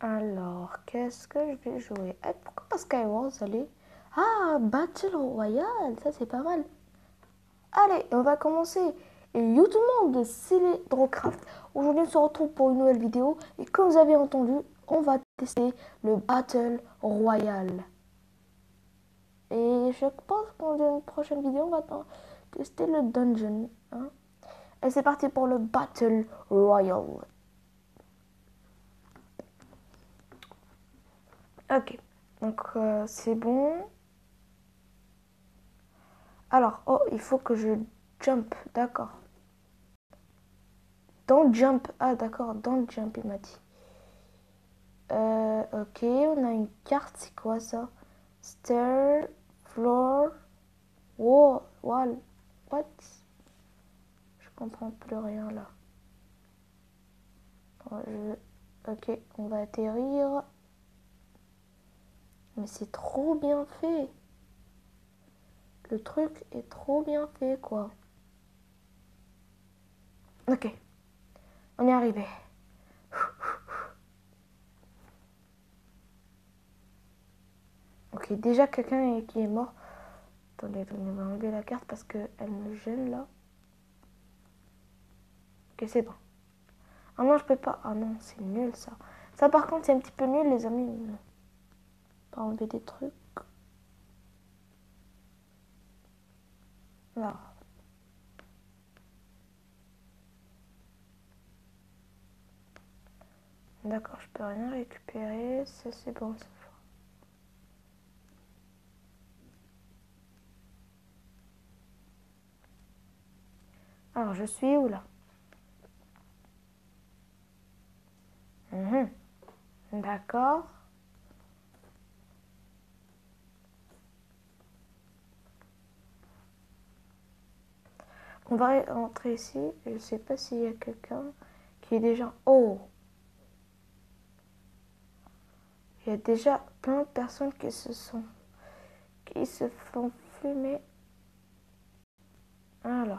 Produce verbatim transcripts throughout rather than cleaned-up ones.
Alors, qu'est-ce que je vais jouer? Eh, pourquoi pas Skywars, allez? Ah, Battle Royale, ça c'est pas mal. Allez, on va commencer. Et yo tout le monde, c'est les Drocraft. Aujourd'hui, on se retrouve pour une nouvelle vidéo. Et comme vous avez entendu, on va tester le Battle Royale. Et je pense qu'en une prochaine vidéo, on va tester le Dungeon. Hein. Et c'est parti pour le Battle Royale. Ok, donc euh, c'est bon. Alors, oh, il faut que je jump, d'accord. Don't jump, ah d'accord, don't jump, il m'a dit. Euh, ok, on a une carte, c'est quoi ça? Stair, floor, wall, wall, what? Je comprends plus rien là. Oh, je... Ok, on va atterrir. Mais c'est trop bien fait. Le truc est trop bien fait, quoi. Ok, on est arrivé. Ok, déjà quelqu'un qui est mort. Attendez, attendez, on va enlever la carte parce qu'elle me gêne là. Ok, c'est bon. Ah non, je peux pas. Ah non, c'est nul ça. Ça par contre, c'est un petit peu nul, les amis. Pas enlever des trucs. Là. D'accord, je peux rien récupérer. Ça, c'est bon. Ça. Alors, je suis où là? Mmh. D'accord. On va rentrer ici. Je sais pas s'il y a quelqu'un qui est déjà... Oh! Il y a déjà plein de personnes qui se sont... qui se font fumer. Alors.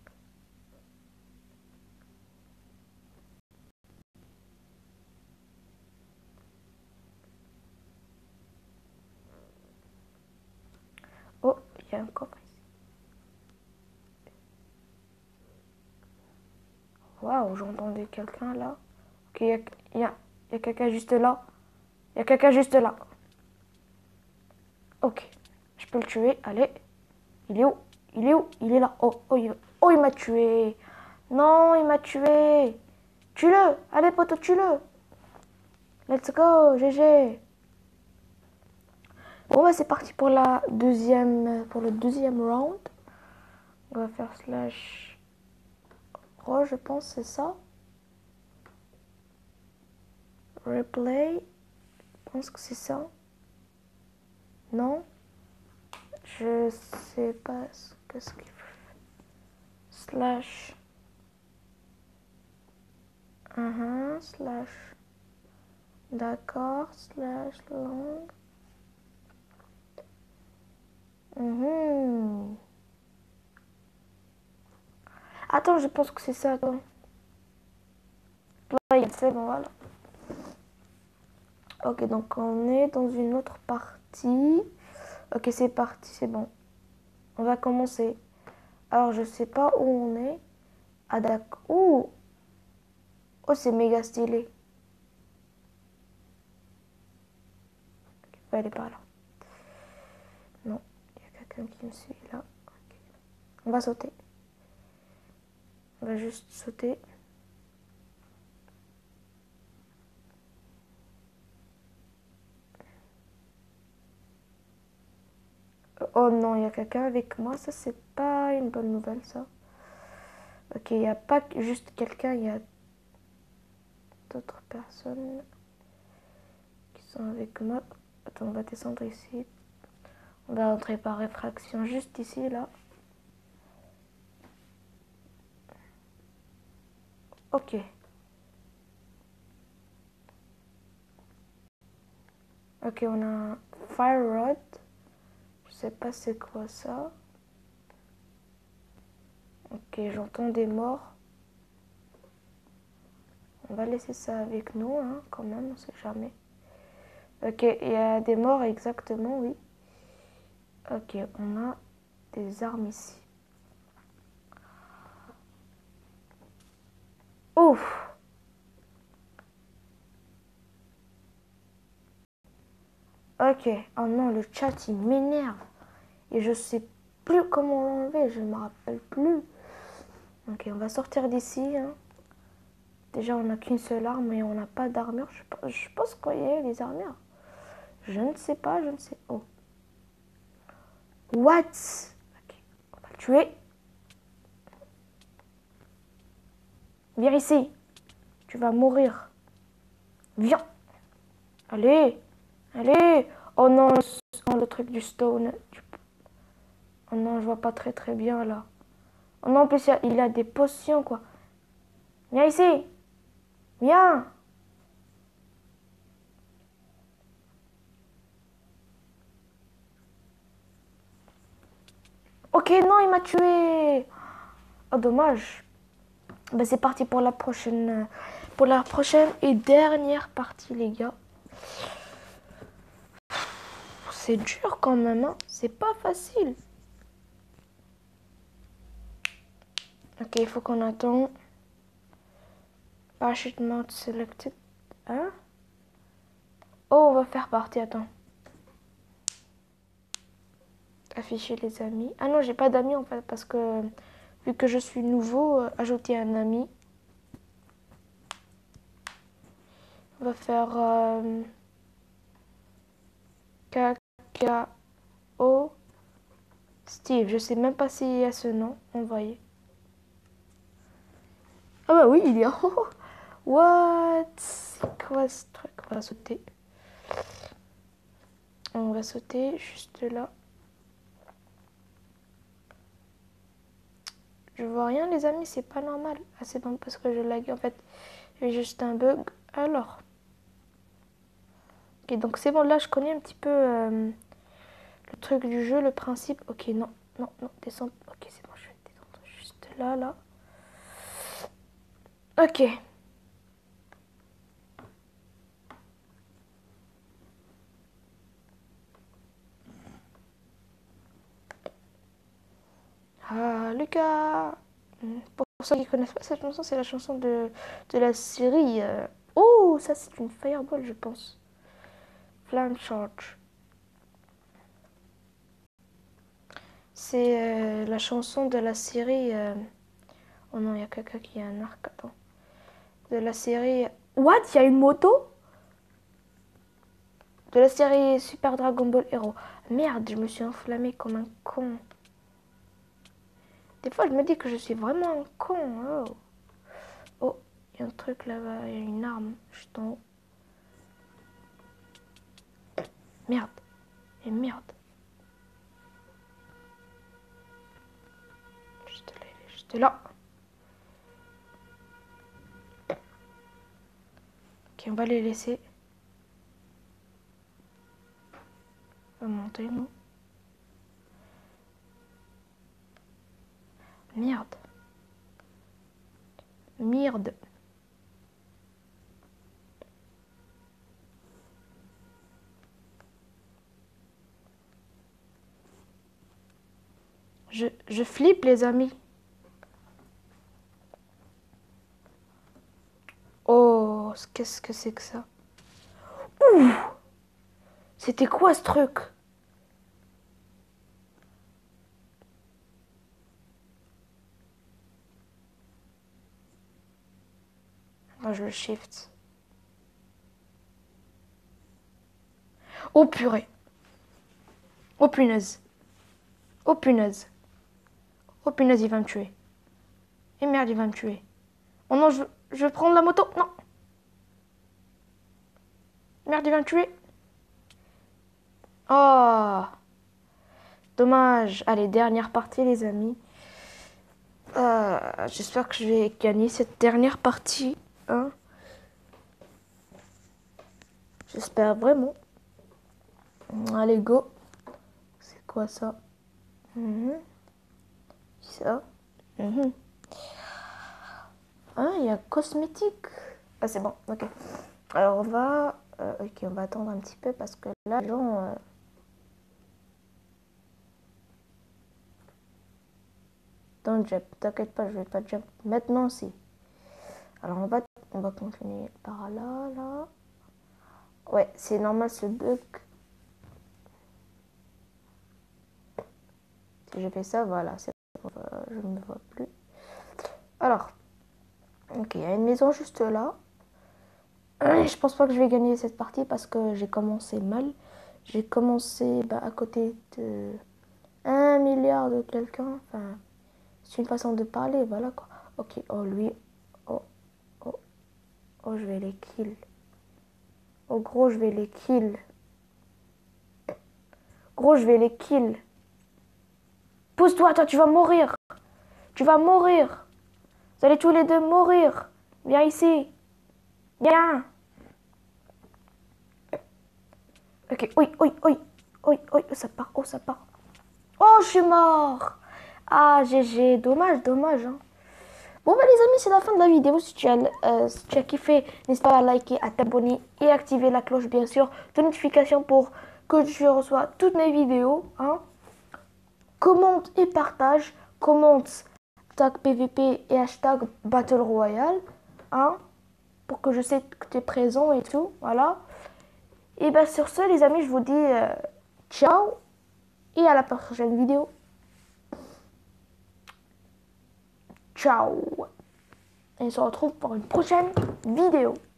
Oh, il y a un coffre ici. Waouh, j'entendais quelqu'un là. Ok, il y a, y a, y a quelqu'un juste là. Il y a quelqu'un juste là. Ok, je peux le tuer. Allez. Il est où? Il est où? Il est là. Oh, oh, il, oh, il m'a tué. Non, il m'a tué. Tue-le. Allez, poteau, tue-le. Let's go, G G. Bon, bah, c'est parti pour la deuxième, pour le deuxième round. On va faire slash ro, je pense, c'est ça. Replay. Je pense que c'est ça. Non? Je sais pas ce que ce qu'il faut. Slash. Uh-huh, slash. D'accord, slash long. Mmh. Attends, je pense que c'est ça, attends. Play, c'est bon, voilà. Ok, donc on est dans une autre partie. Ok, c'est parti, c'est bon. On va commencer. Alors, je sais pas où on est. Ah, d'accord. Ouh. Oh, c'est méga stylé. Il faut aller par là. Non, il y a quelqu'un qui me suit là. Okay. On va sauter. On va juste sauter. Oh non, il y a quelqu'un avec moi. Ça, c'est pas une bonne nouvelle, ça. Ok, il n'y a pas juste quelqu'un, il y a d'autres personnes qui sont avec moi. Attends, on va descendre ici. On va entrer par réfraction juste ici, là. Ok. Ok, on a un fire rod. Je sais pas c'est quoi ça. Ok, j'entends des morts. on va laisser ça avec nous, hein, quand même, on sait jamais. Ok, il y a des morts exactement, oui. Ok, on a des armes ici. Ouf! Ok, oh non, le chat il m'énerve. Et je sais plus comment l'enlever, je me rappelle plus. Ok, on va sortir d'ici. Hein. Déjà, on n'a qu'une seule arme et on n'a pas d'armure. Je, je pense qu'il y a les armures. Je ne sais pas, je ne sais. Oh. What? Ok, on va le tuer. Viens ici. Tu vas mourir. Viens. Allez. Allez. Oh non, oh, le truc du stone. Oh non, je vois pas très très bien là. Oh non, en plus, il a des potions quoi. Viens ici. Viens. Ok, non, il m'a tué. Oh, dommage. Ben, c'est parti pour la prochaine, pour la prochaine et dernière partie, les gars. C'est dur quand même, hein. C'est pas facile. Ok, il faut qu'on attende. Parachute mode selected. Hein? Oh, on va faire partie, attends. Afficher les amis. Ah non, j'ai pas d'amis en fait, parce que vu que je suis nouveau, euh, ajouter un ami. On va faire euh, K K O Steve. Je sais même pas s'il y a ce nom. Envoyer. Ah bah oui, il y a. What? C'est quoi ce truc? On va sauter. On va sauter juste là. Je vois rien les amis, c'est pas normal. Ah c'est bon parce que je lag en fait. J'ai juste un bug. Alors. Ok, donc c'est bon, là je connais un petit peu euh, le truc du jeu, le principe. Ok, non, non, non, descends. Ok, c'est bon, je vais descendre juste là, là. Ok. Ah, Lucas. Pour ceux qui ne connaissent pas cette chanson, c'est la chanson de, de la série. euh, Oh, ça c'est une fireball, je pense. Flame Charge. C'est euh, la chanson de la série. euh, Oh non, il y a quelqu'un qui a un arc. Attends. De la série. What? Il y a une moto? De la série Super Dragon Ball Hero. Merde, je me suis enflammée comme un con. Des fois, je me dis que je suis vraiment un con. Oh, oh, il y a un truc là-bas. Il y a une arme juste en haut. Merde. Et merde. Juste là, il est juste là. Ok, on va les laisser. On va monter, nous. Merde. Merde. Je, je flippe, les amis. Oh, qu'est-ce que c'est que ça? Ouh! C'était quoi ce truc? Moi, je le shift. Oh purée. Oh punaise. Oh punaise. Oh punaise, il va me tuer. Et merde, il va me tuer. Oh non, je, je vais prendre la moto. Non. Merde, il va me tuer. Oh. Dommage. Allez, dernière partie, les amis. Euh, J'espère que je vais gagner cette dernière partie. Hein. J'espère vraiment. Allez, go. C'est quoi ça? Mhm. Ça. Mhm. Ah, il y a cosmétique. Ah, c'est bon, ok. Alors, on va... Euh, ok, on va attendre un petit peu parce que là, les gens... Euh... Don't jump, t'inquiète pas, je vais pas jump. Maintenant, si. Alors, on va, on va continuer par là, là. Ouais, c'est normal ce bug. Si je fais ça, voilà, c'est bon, je ne me vois plus. Alors, ok, il y a une maison juste là. Je pense pas que je vais gagner cette partie parce que j'ai commencé mal. J'ai commencé bah, à côté de un milliard de quelqu'un. Enfin, c'est une façon de parler, voilà quoi. Ok, oh lui, oh, oh, oh, je vais les kill. Oh gros, je vais les kill. Gros, je vais les kill. Pousse-toi, toi, tu vas mourir. Tu vas mourir. Vous allez tous les deux mourir. Viens ici. Viens. Ok, oui, oui, oui. Oui, oui, ça part, oh, ça part. Oh, je suis mort. Ah, G G, dommage, dommage. Hein. Bon, bah les amis, c'est la fin de la vidéo. Si tu as, euh, si tu as kiffé, n'hésite pas à liker, à t'abonner et activer la cloche, bien sûr, de notification pour que tu reçois toutes mes vidéos. Hein. Commente et partage. Commente tag P V P et hashtag Battle Royale. Hein, pour que je sais que tu es présent et tout. Voilà. Et bien, sur ce, les amis, je vous dis euh, ciao et à la prochaine vidéo. Ciao. Et on se retrouve pour une prochaine vidéo.